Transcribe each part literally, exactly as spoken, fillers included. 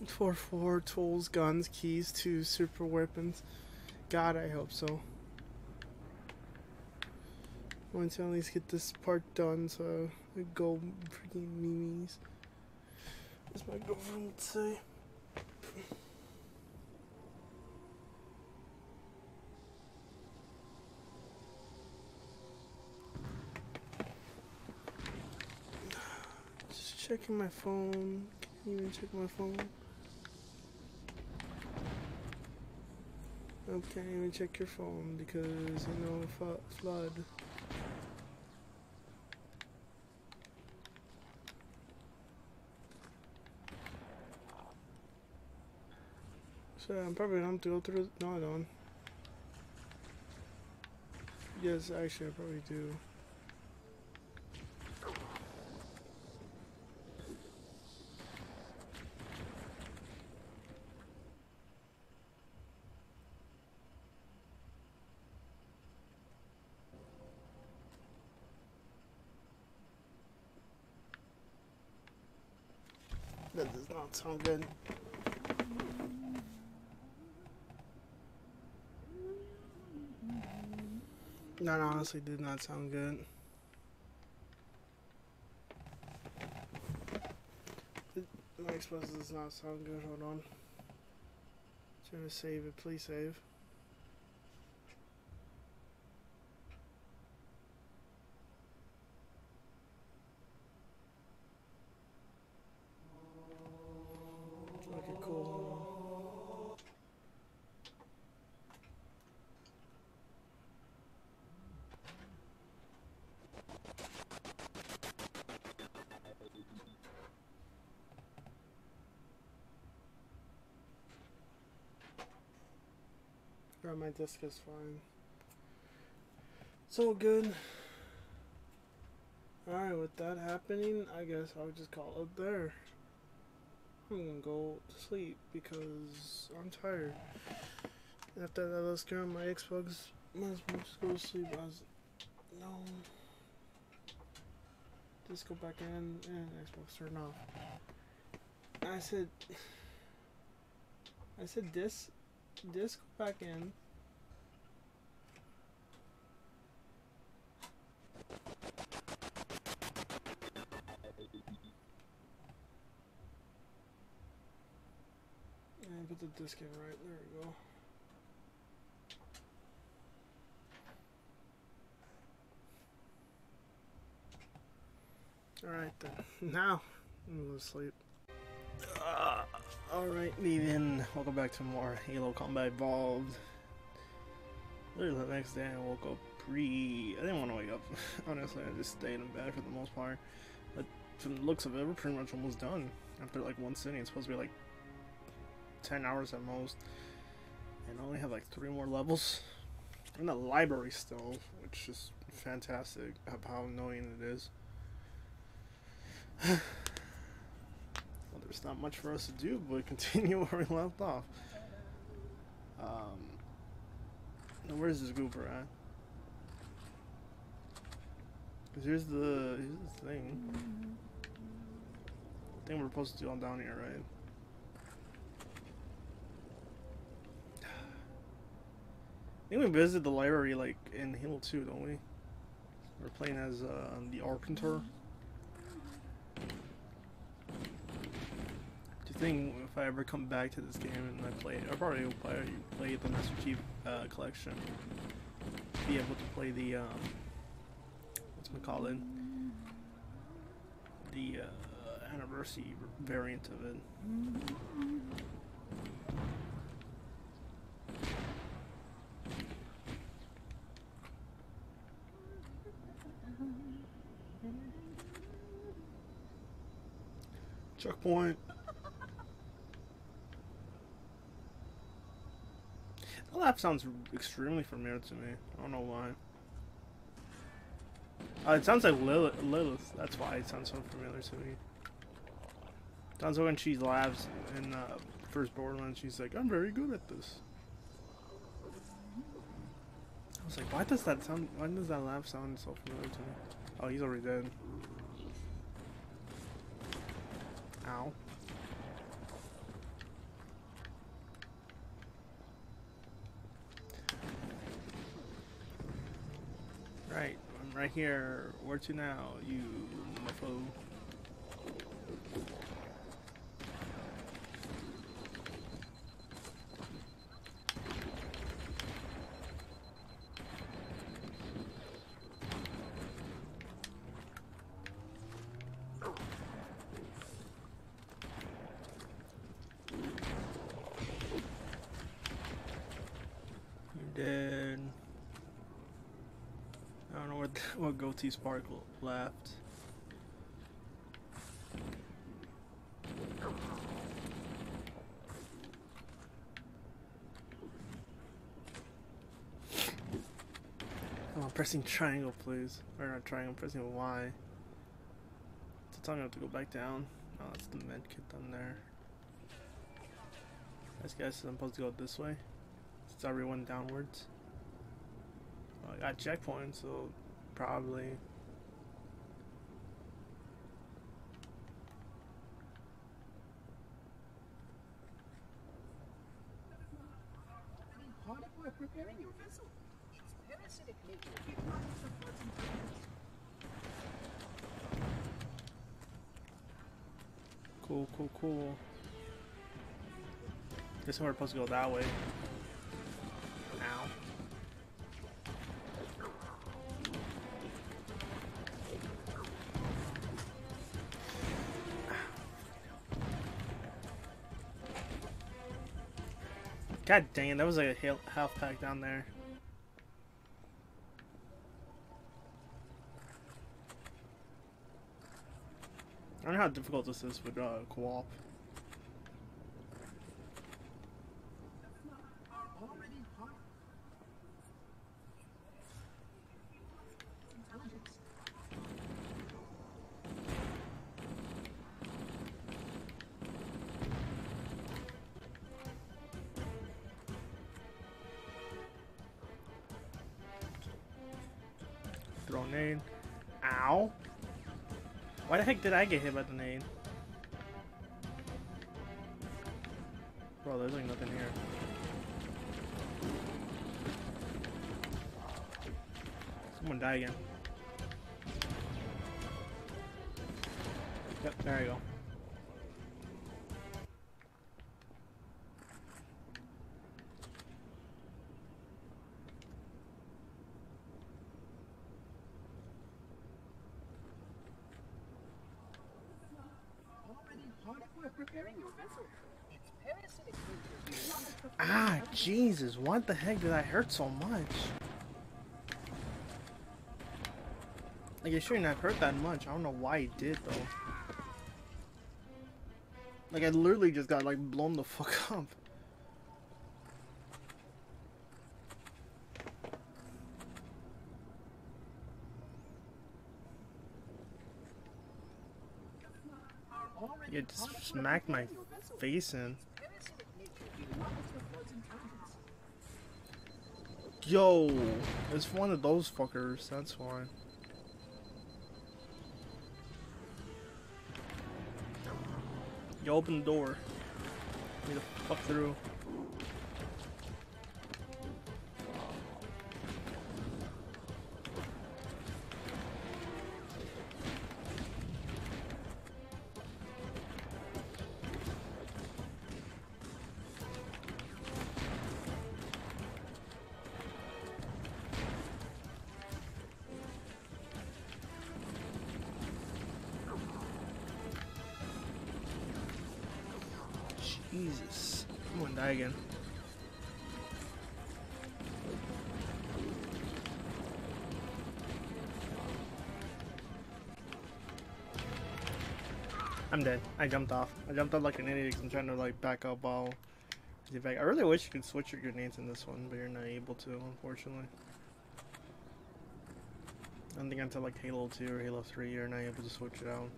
For four tools, guns, keys, two super weapons. God, I hope so. I want to at least get this part done so I go freaking memes. As my girlfriend would say. Just checking my phone. Can't even check my phone. I can't even check your phone because, you know, f flood. So I'm probably gonna have to go through. No, I don't. Yes, actually, I probably do. That does not sound good. That honestly did not sound good. My Xbox does not sound good. Hold on. Trying to save it. Please save. Okay, cool. Alright, my disc is fine. So good. Alright, with that happening, I guess I'll just call it there. I'm gonna go to sleep because I'm tired. After that, let's get on my Xbox. Might as well just go to sleep. I was, no. Just go back in and Xbox turn off. I said, I said this, this go back in. And put the disc in right, there we go. Alright then, now I'm gonna go to sleep. Uh, Alright, Leaving. Welcome back to more Halo Combat Evolved. Literally the next day I woke up pre... I didn't want to wake up. Honestly, I just stayed in bed for the most part. But from the looks of it, we're pretty much almost done. After like one sitting, it's supposed to be like ten hours at most. And I only have like three more levels. I'm in the library still, which is fantastic of how annoying it is. Well, there's not much for us to do but continue where we left off. Um, now where's this goober at? Cause here's the here's the thing. I think we're supposed to do on down here, right? I think we visited the library like in Halo two, don't we? We're playing as uh, the Arcantor. Do you think if I ever come back to this game and I play it, I probably will play, play the Master Chief uh, Collection, be able to play the, um, what's it called, the uh, anniversary variant of it. Checkpoint. The laugh sounds extremely familiar to me. I don't know why. Uh, it sounds like Lilith, Lilith. That's why it sounds so familiar to me. Sounds like when she laughs in uh, first Borderlands, she's like, "I'm very good at this." I was like, why does that sound? Why does that laugh sound so familiar to me? Oh, he's already dead. Ow. right here. Where to now, you mofo? Dead. I don't know what what goatee sparkle left. Oh, I'm pressing triangle, please. Or not triangle, I'm pressing Y. It's telling me I have to go back down. Oh, that's the med kit down there. This guy says I'm supposed to go this way. It's everyone downwards. Well, I got checkpoints, so probably. Preparing your vessel. Its parasitic nature requires the floods and tides. Cool, cool, cool. Guess we're supposed to go that way. Ow. God dang it, that was like a half pack down there. I don't know how difficult this is with uh, co-op. Already hot. Intelligence. Throw a nade. Ow. Why the heck did I get hit by the nade? Bro, there's like nothing here. Someone die again. Yep, there you go. Preparing your vessel. Its parasitic nature requires the Ah, Jesus, what the heck did I hurt so much? Like, it shouldn't have hurt that much. I don't know why it did, though. Like, I literally just got, like, blown the fuck up. already It just hot. smacked my Preparing your vessel. face in. Parasitic nature requires the floods and tides. Yo, it's one of those fuckers, that's why. You open the door. Need to fuck through. Jesus. I'm gonna die again. I'm dead. I jumped off. I jumped off like an idiot because I'm trying to like back up while I back. I really wish you could switch your grenades in this one, but you're not able to, unfortunately. I don't think until like Halo two or Halo three you're not able to switch it out.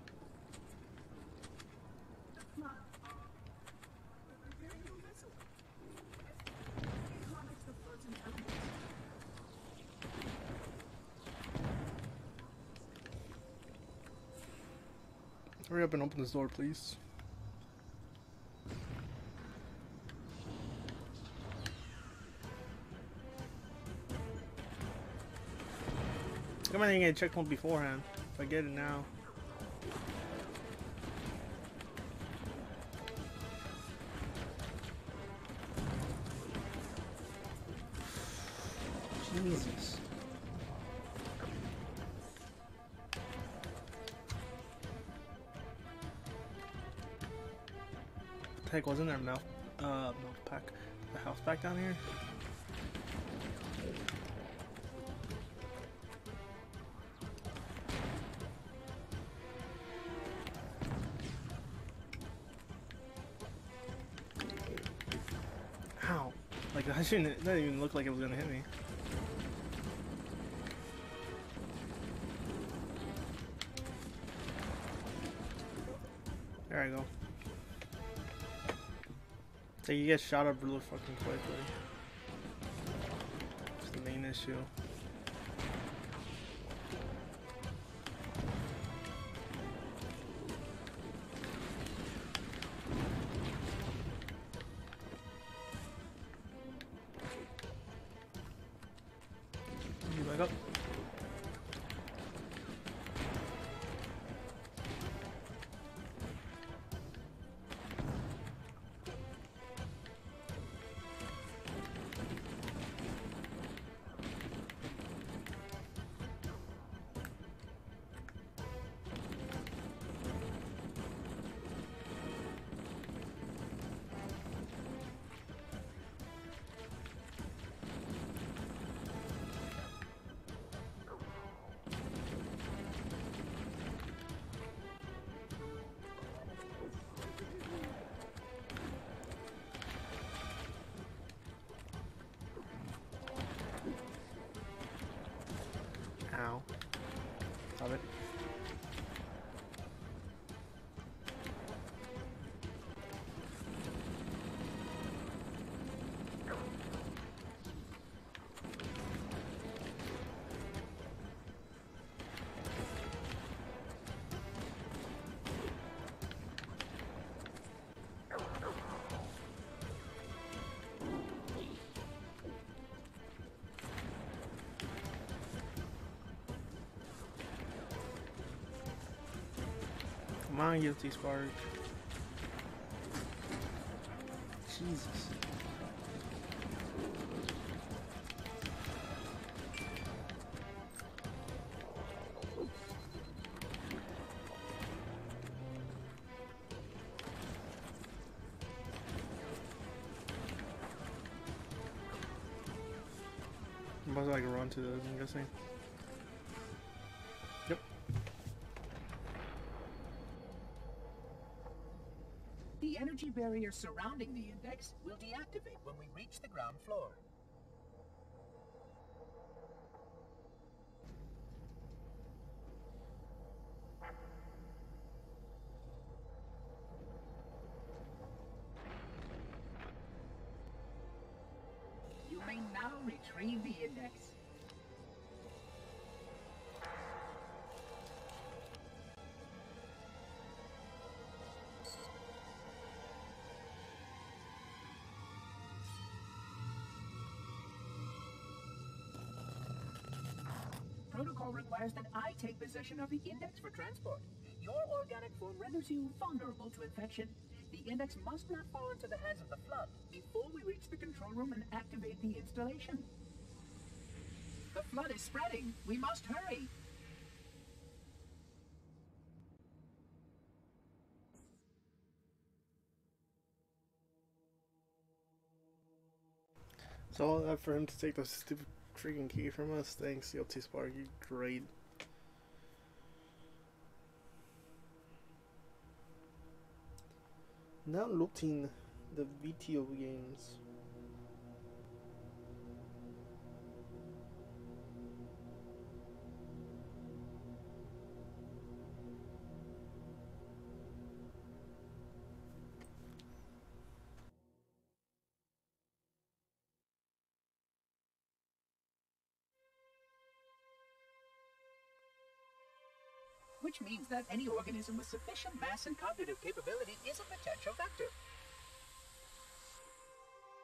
Preparing your vessel. Economics the floods and tides. Hurry up and open this door, please. Come on, I didn't get a checkpoint beforehand. If I get it now. Jesus. What the heck was in there? Mouth, uh, mouth pack. The house pack down here? Ow. Like, that shouldn't, that didn't even look like it was gonna hit me. There I go. So you get shot up really fucking quickly. That's the main issue. You back up. Ow. Stop it. Come on, guilty spark. Jesus. I'm about to like run to those, I'm guessing. Yep. The energy barrier surrounding the index will deactivate when we reach the ground floor. You may now retrieve the index. Protocol requires that I take possession of the index for transport. Your organic form renders you vulnerable to infection. The index must not fall into the hands of the Flood before we reach the control room and activate the installation. The Flood is spreading. We must hurry. So all that for him to take the stupid freaking key from us? Thanks, Guilty Spark, you great. Now looting the V T O games. Which means that any organism with sufficient mass and cognitive capability is a potential vector.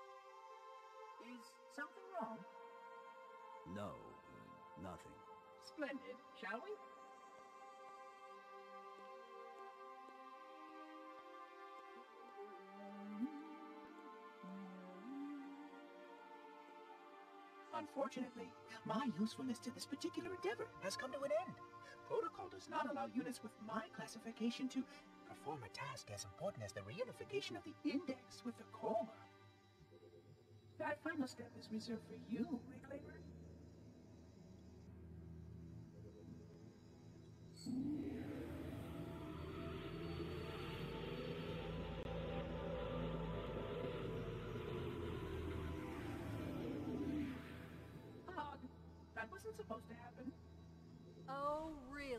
Is something wrong? No, uh, nothing. Splendid, shall we? Unfortunately, my usefulness to this particular endeavor has come to an end. Protocol does not allow units with my classification to perform a task as important as the reunification of the index with the core. That final step is reserved for you, Reclaimer. Odd. That wasn't supposed to happen. Oh, really?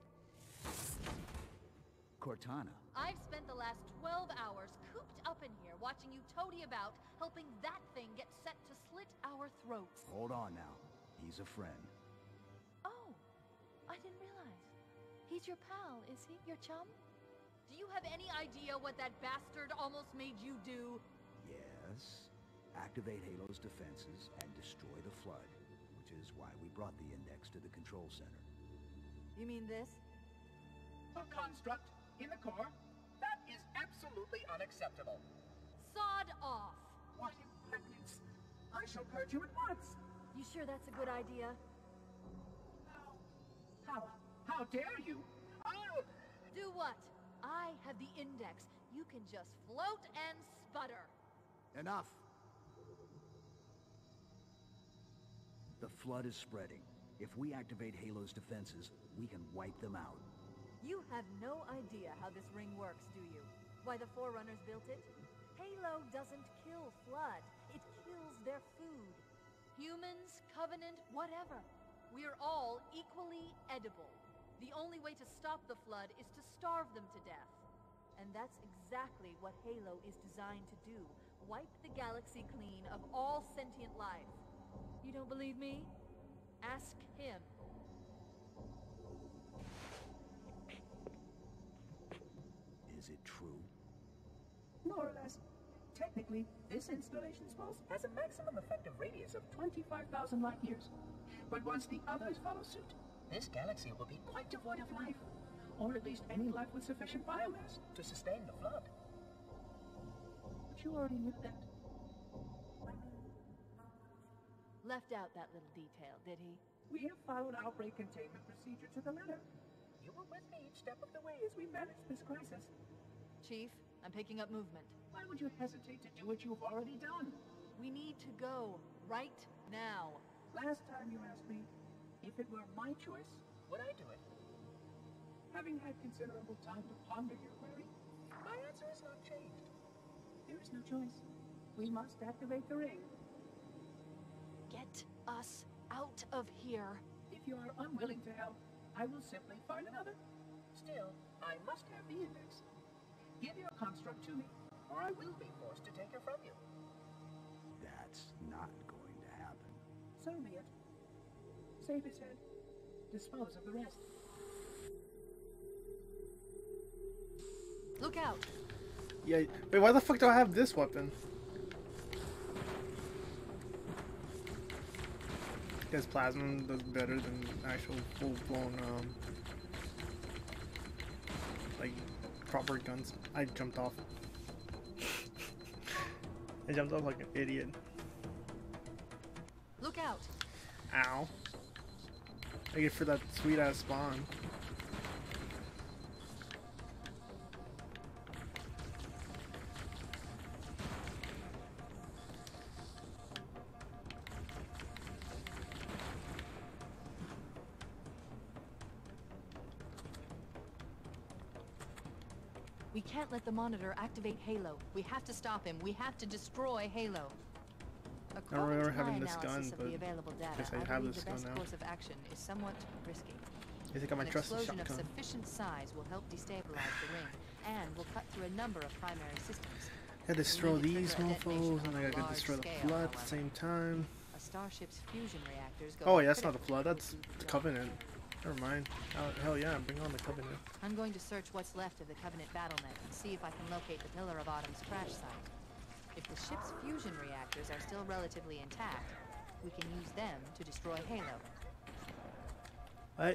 Cortana. I've spent the last twelve hours cooped up in here watching you toady about, helping that thing get set to slit our throats. Hold on now. He's a friend. Oh, I didn't realize. He's your pal, is he? Your chum? Do you have any idea what that bastard almost made you do? Yes. Activate Halo's defenses and destroy the Flood, which is why we brought the Index to the control center. You mean this? A construct in the core? That is absolutely unacceptable. Sod off! What impertinence! I shall purge you at once! You sure that's a good idea? How? How? How dare you? I'll... Do what? I have the Index. You can just float and sputter. Enough! The Flood is spreading. If we activate Halo's defenses, we can wipe them out. You have no idea how this ring works, do you? Why the Forerunners built it? Halo doesn't kill Flood. It kills their food. Humans, Covenant, whatever. We're all equally edible. The only way to stop the Flood is to starve them to death. And that's exactly what Halo is designed to do. Wipe the galaxy clean of all sentient life. You don't believe me? Ask him. Is it true? More or less. Technically, this installation's pulse has a maximum effective radius of twenty-five thousand light years. But once the others follow suit, this galaxy will be quite devoid of life. Or at least any life with sufficient biomass to sustain the Flood. But you already knew that. Left out that little detail, did he? We have followed outbreak containment procedure to the letter. You were with me each step of the way as we managed this crisis. Chief, I'm picking up movement. Why would you hesitate to do what you've already done? We need to go. Right now. Last time you asked me, if it were my choice, would I do it? Having had considerable time to ponder your query, my answer has not changed. There is no choice. We must activate the ring. Get us out of here. If you are unwilling to help, I will simply find another. Still, I must have the Index. Give your construct to me, or I will be forced to take her from you. That's not going to happen. So be it. Save his head. Dispose of the rest. Look out! Yeah, wait, why the fuck do I have this weapon? Because Plasma does better than actual full-blown, um, like, proper guns. I jumped off. I jumped off like an idiot. Look out! Ow. I get for that sweet-ass spawn. We can't let the Monitor activate Halo. We have to stop him. We have to destroy Halo. I don't remember According to my having this analysis gun, of the but available data, guess I I have believe this the gun best now. course of action is somewhat risky. You think I might An trust the explosion of shotgun? sufficient size will help destabilize the ring, and will cut through a number of primary systems. I gotta destroy We need to these trigger a detonation mofos, and on I a gotta large destroy the scale, flood at the however. same time. A starship's fusion reactors go Oh yeah, that's not the critical flood, that's to the keep Covenant. Never mind. Oh, hell yeah, bring on the Covenant. I'm going to search what's left of the Covenant battlenet and see if I can locate the Pillar of Autumn's crash site. If the ship's fusion reactors are still relatively intact, we can use them to destroy Halo. I,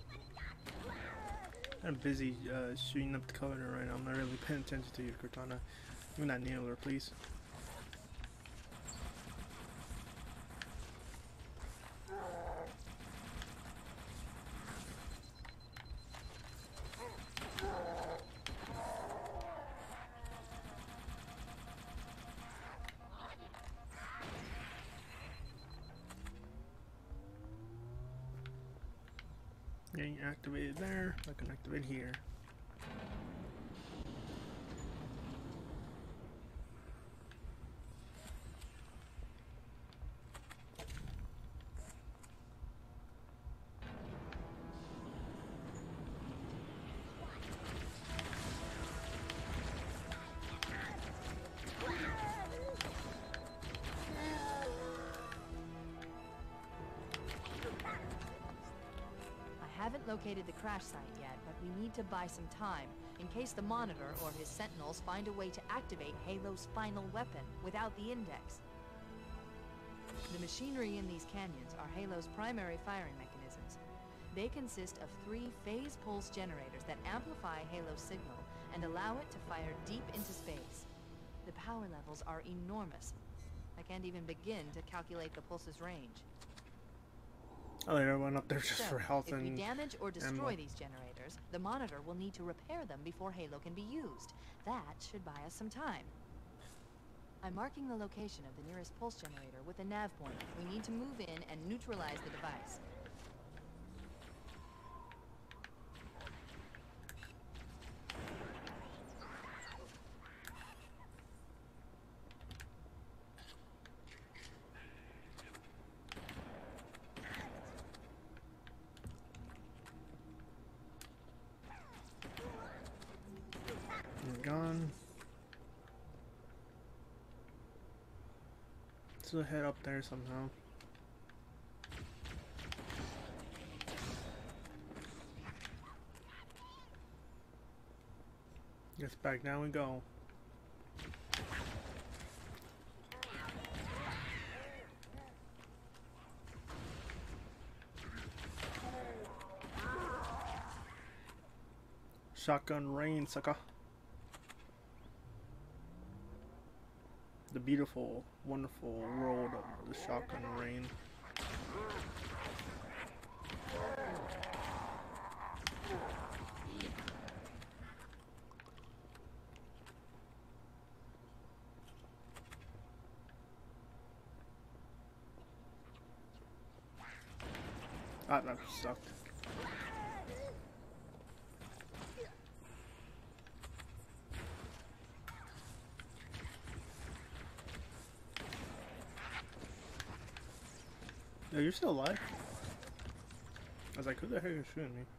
I'm busy uh, shooting up the Covenant right now. I'm not really paying attention to your Cortana. Give me that needler, please. Getting activated there. I can activate here. I haven't located the crash site yet, but we need to buy some time in case the Monitor or his Sentinels find a way to activate Halo's final weapon without the Index. The machinery in these canyons are Halo's primary firing mechanisms. They consist of three phase pulse generators that amplify Halo's signal and allow it to fire deep into space. The power levels are enormous. I can't even begin to calculate the pulse's range. Oh, they went up there just So, for health if and we damage or destroy ammo. these generators, the Monitor will need to repair them before Halo can be used. That should buy us some time. I'm marking the location of the nearest pulse generator with a nav pointer. We need to move in and neutralize the device. Gone. So head up there somehow. Guess back down we go. Shotgun rain, sucker. The beautiful, wonderful world of the shotgun rain. Ah, that sucked. Yo, you're still alive? I was like, who the heck is shooting me?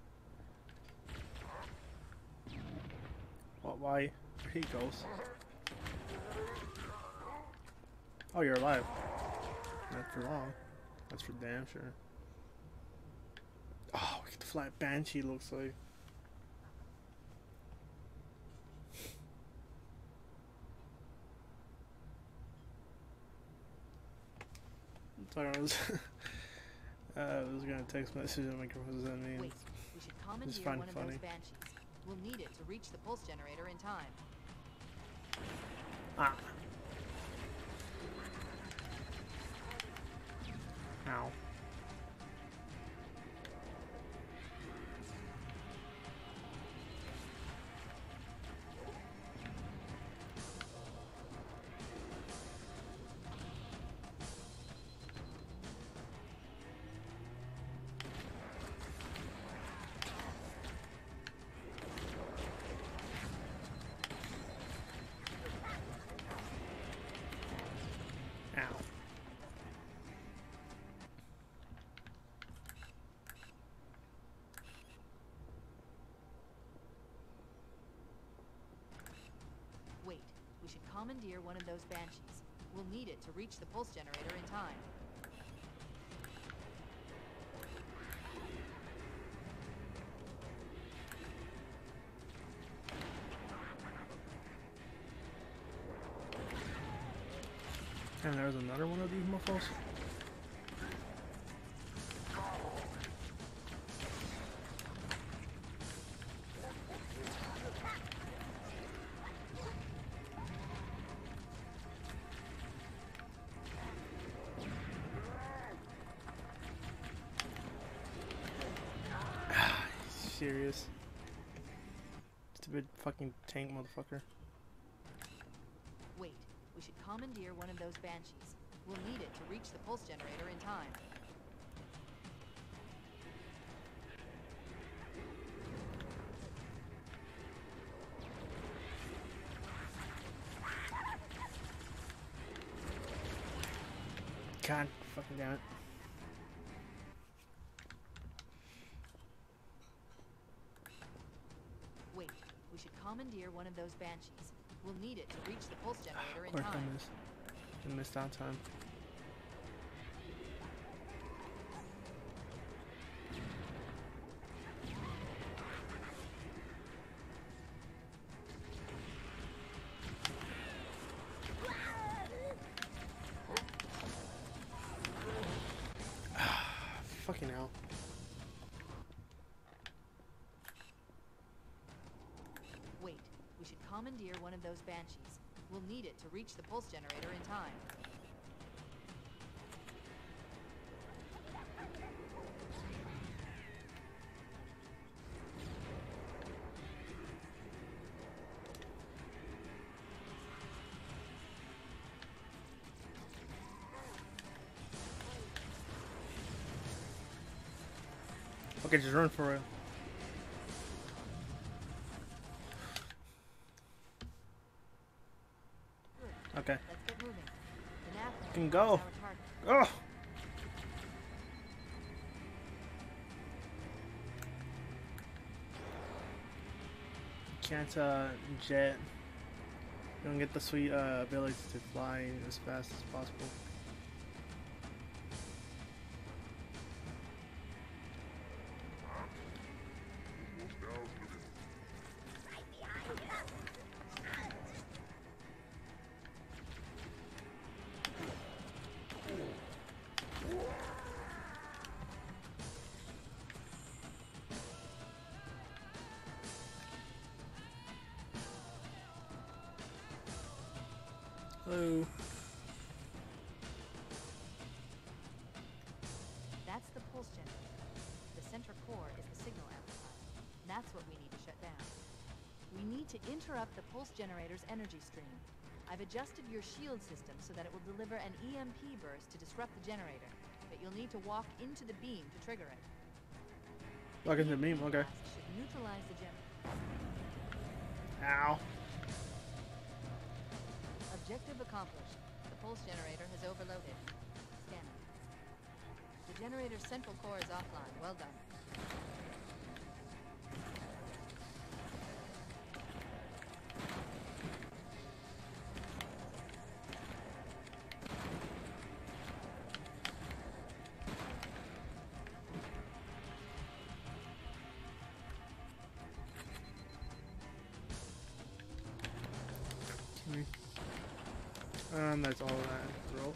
What, why? There he goes. Oh, you're alive. Not for long. That's for damn sure. Oh, look at the flat Banshee looks like. Sorry, I was, uh, I was gonna text message him like, what does that mean? Wait, we should commandeer fine, one of funny. those Banshees. We'll need it to reach the pulse generator in time. Ah. Ow. Ow. Wait, we should commandeer one of those Banshees. We'll need it to reach the pulse generator in time. And there's another one of these muffles. serious? Stupid fucking tank motherfucker. Wait, we should commandeer one of those banshees. We'll need it to reach the pulse generator in time. God fucking damn it. Wait, we should commandeer one of those banshees. We'll need it to reach the pulse generator Of in course I time. missed. I missed that time. Fucking hell. Wait, we should commandeer one of those banshees. We'll need it to reach the pulse generator in time. Okay, just run for it. Okay. Let's get moving. The nav point Can is go. our target. Oh! Can't uh, jet. You don't get the sweet uh, ability to fly as fast as possible. Hello. That's the pulse generator. The center core is the signal amplifier. That's what we need to shut down. We need to interrupt the pulse generator's energy stream. I've adjusted your shield system so that it will deliver an E M P burst to disrupt the generator, but you'll need to walk into the beam to trigger it. Walk into the beam, okay. Blast should neutralize the generator. Ow. Objective accomplished. The pulse generator has overloaded. Scanning. The generator's central core is offline. Well done. Um, that's all that roll.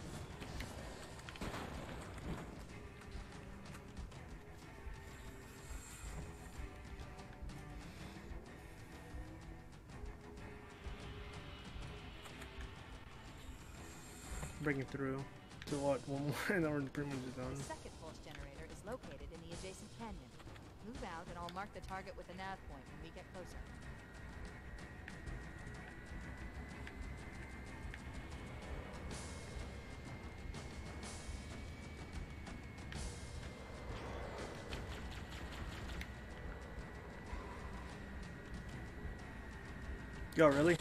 Breaking through to what? One more, and then we're pretty much done. The second pulse generator is located in the adjacent canyon. Move out and I'll mark the target with a nav point when we get closer. Yo, really?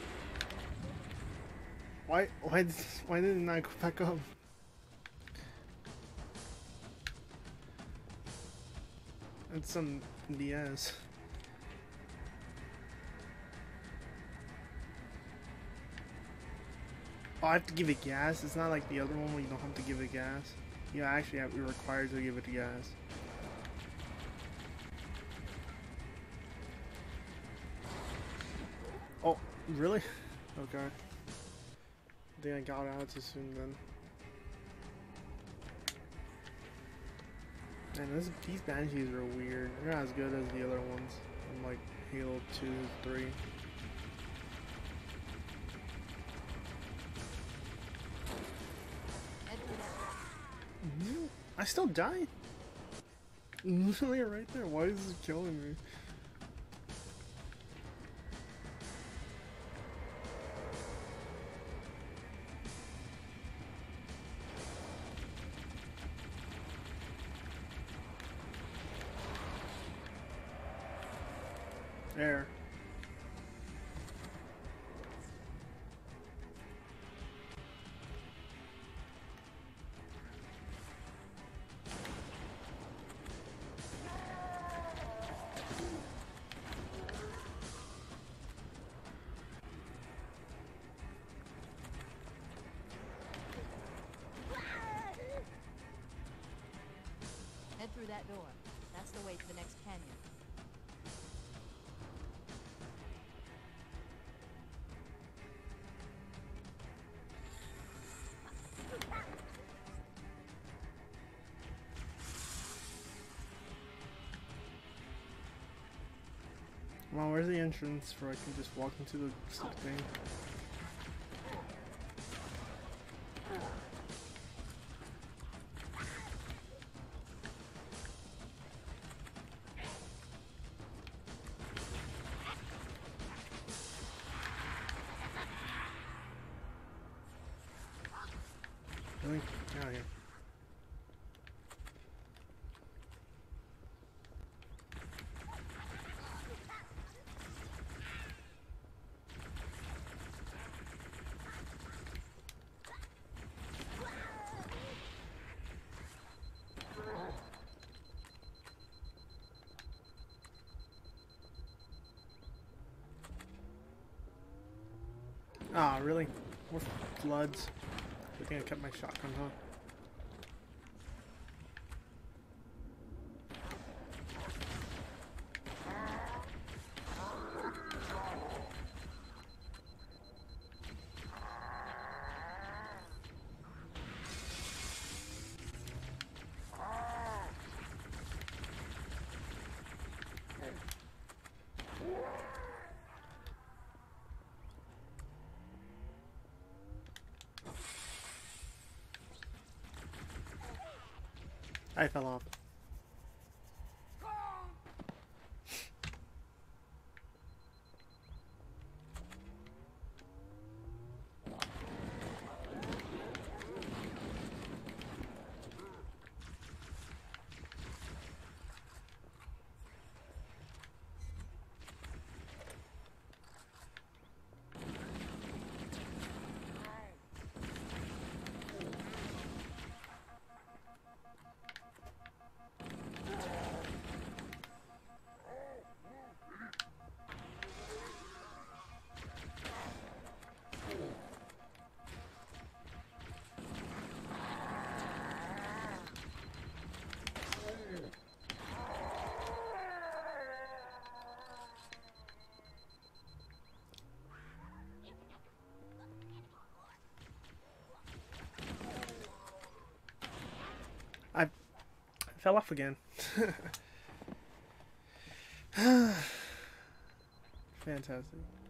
Why? Why? Why didn't I go back up? That's some B S. Oh, I have to give it gas. It's not like the other one where you don't have to give it gas. You actually have, you're required to give it gas. Oh, really? Okay. I think I got out too soon then. Man, this, these banshees are weird. They're not as good as the other ones from like Halo two, three. Head to that. I still died? Literally right there. Why is this killing me? There. Head through that door. That's the way to the next canyon. Come on, where's the entrance where I can just walk into the thing? Really? Get out of here. Ah, really? More floods. I think I kept my shotgun, huh? I fell off. I fell off again. Fantastic.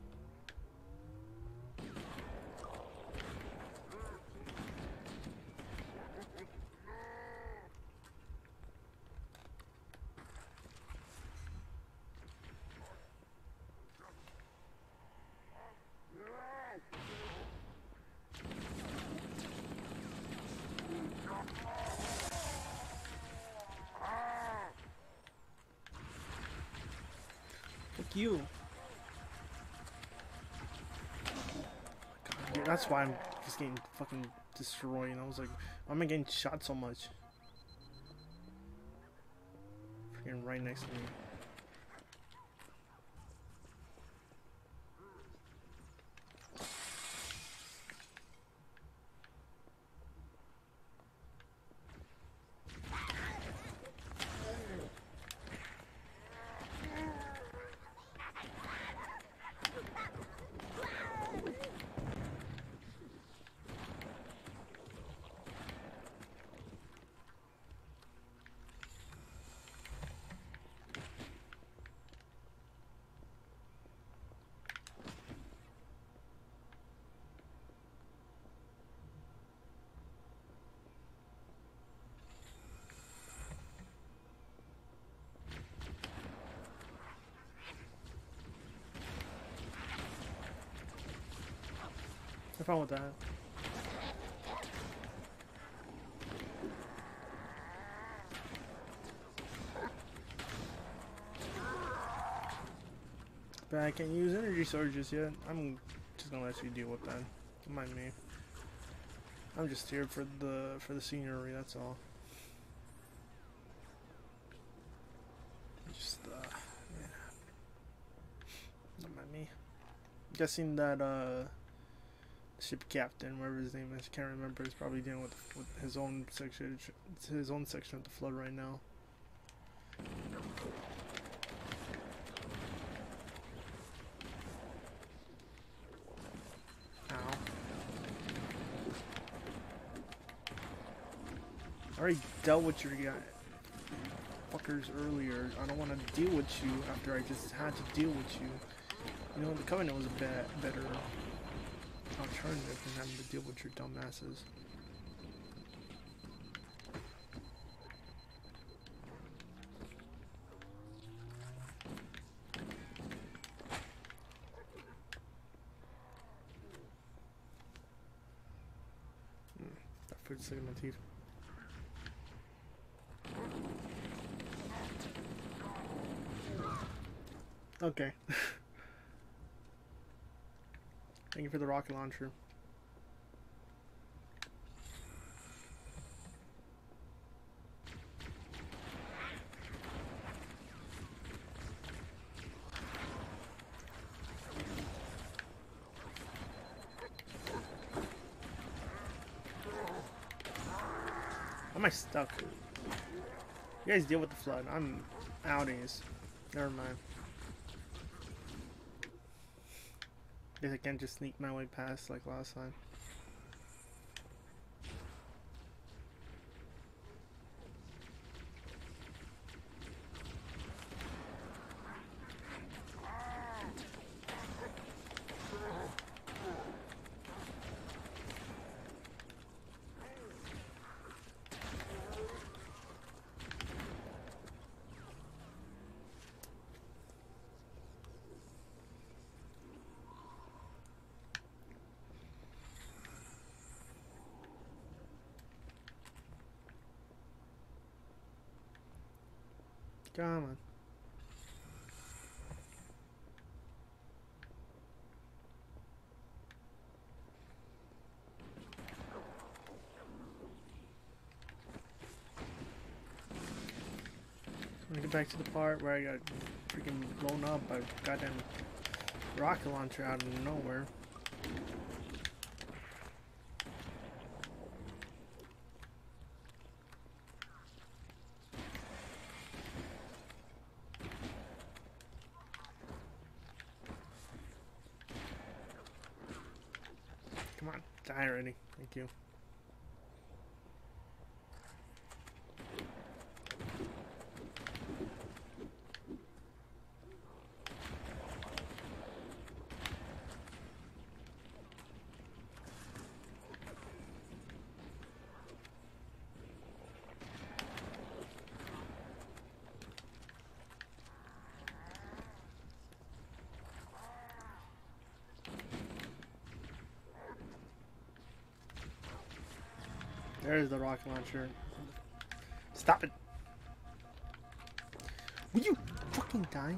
Fuck you. God, dude, that's why I'm just getting fucking destroyed. I was like, why am I getting shot so much? Freaking right next to me. Have fun with that. But I can't use energy surges yet. I'm just gonna let you deal with that. Don't mind me. I'm just here for the for the scenery. That's all. Just uh, yeah. Don't mind me. Guessing that uh, ship captain, whatever his name is, can't remember, is probably dealing with with his own section, his own section of the flood right now. I already dealt with your guy fuckers earlier. I don't want to deal with you after I just had to deal with you. You know, the Covenant was a bad, better alternative than having to deal with your dumbasses. Mm, that food's stuck in my teeth. Okay. Thank you for the rocket launcher. How am I stuck? You guys deal with the flood. I'm outies. Never mind. Guess I can't just sneak my way past like last time. Come on. I'm gonna get back to the part where I got freaking blown up by a goddamn rocket launcher out of nowhere. Come on, die already. Thank you. There's the rocket launcher. Stop it! Will you fucking die?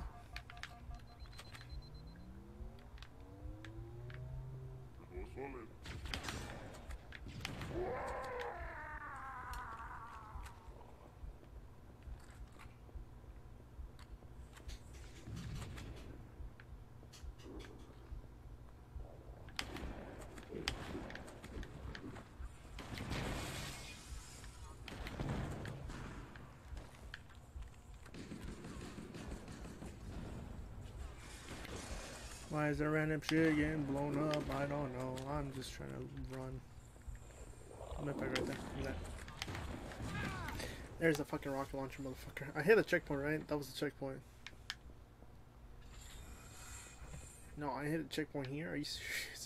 Why is there random shit getting blown up? I don't know. I'm just trying to run. I'm right back right there. Look at that. There's the fucking rocket launcher, motherfucker. I hit a checkpoint, right? That was the checkpoint. No, I hit a checkpoint here. Are you serious?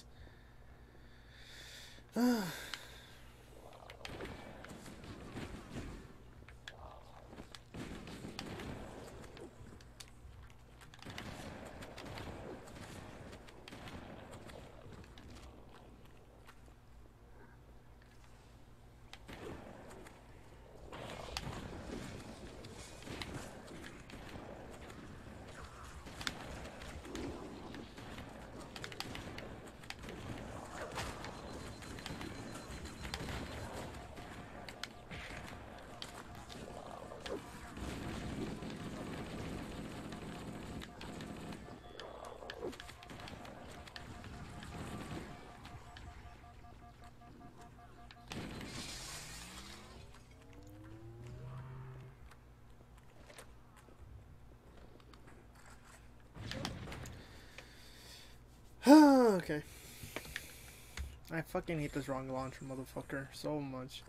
Okay. I fucking hate this wrong launcher, motherfucker, so much.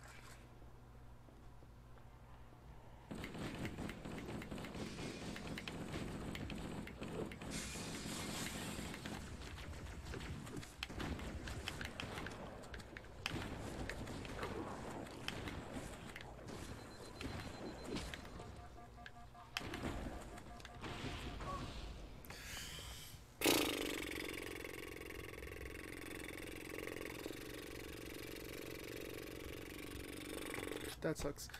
That sucks.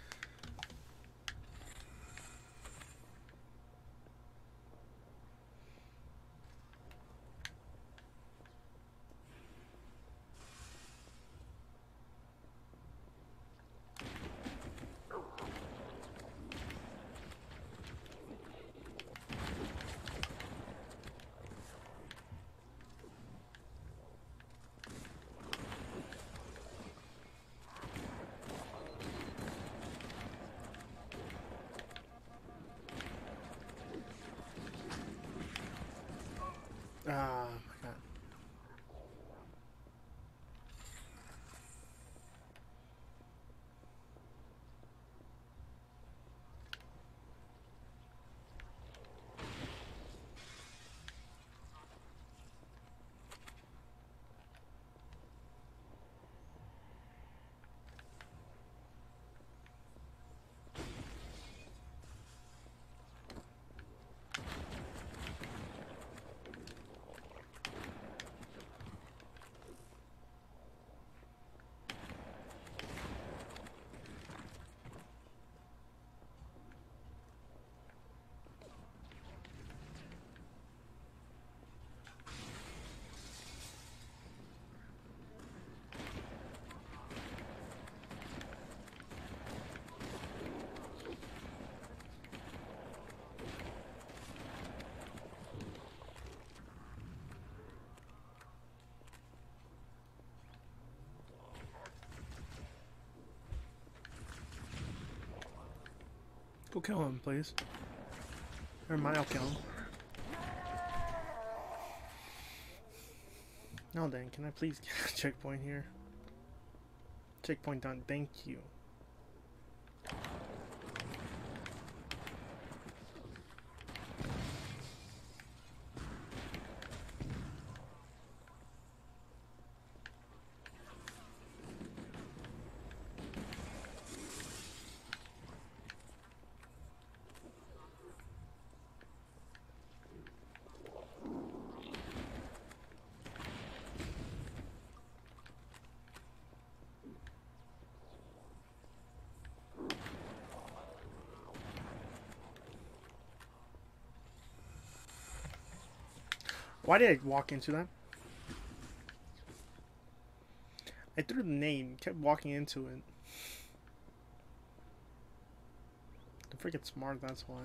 Ah, my god. Go kill him, please. Never mind, I'll kill him. No, then, can I please get a checkpoint here? Checkpoint done, thank you. Why did I walk into that? I threw the name, kept walking into it. I'm freaking smart, that's why.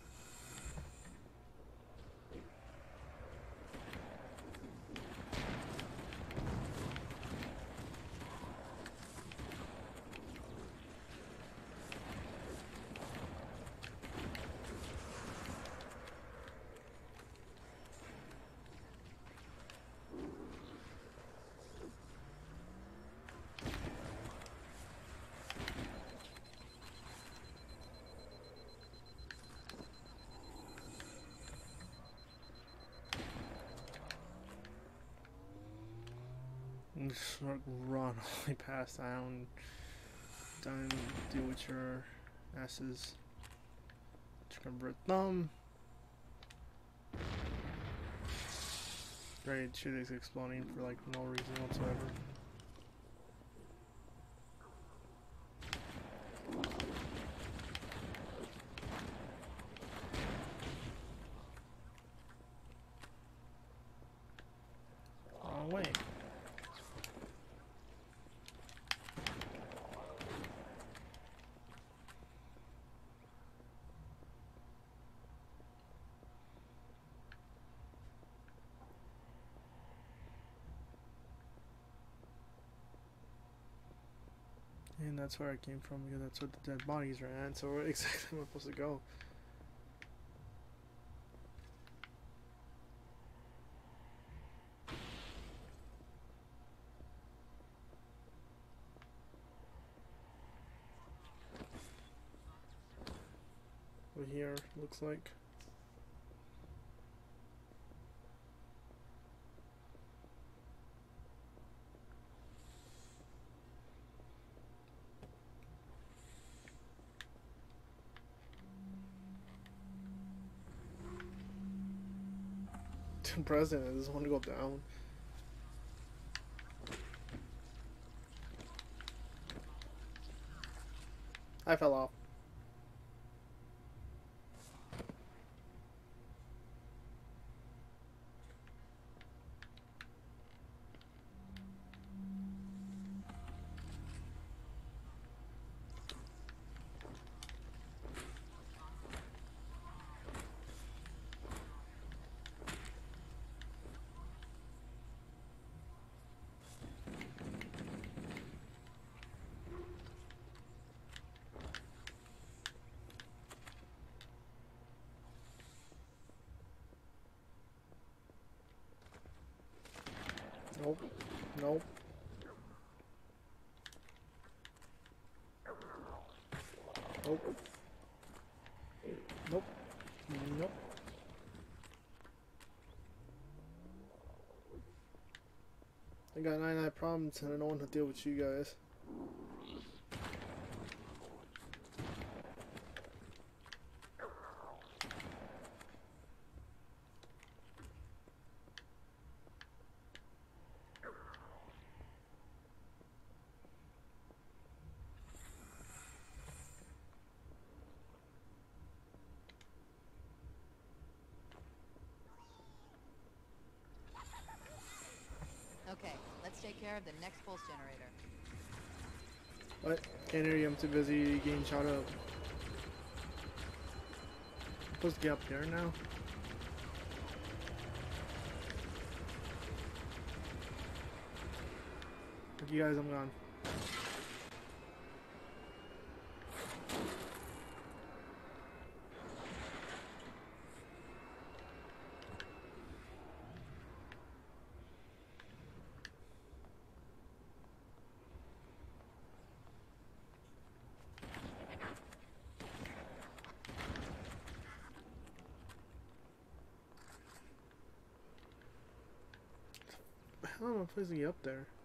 Just run all the way past that. I don't, don't deal with your asses. Convert thumb. Great, shit is exploding for like no reason whatsoever. Oh wait. And that's where I came from, because that's where the dead bodies are at. So where exactly am I supposed to go? here, looks like. President, I just want to go down. I fell off. Nope. Nope. Nope. Nope. Nope. I got ninety-nine problems and I don't want to deal with you guys. Okay, let's take care of the next pulse generator. What? Can't hear you, I'm too busy getting shot up. I'm supposed to get up there now? Fuck you guys, I'm gone. How am I supposed to get up there?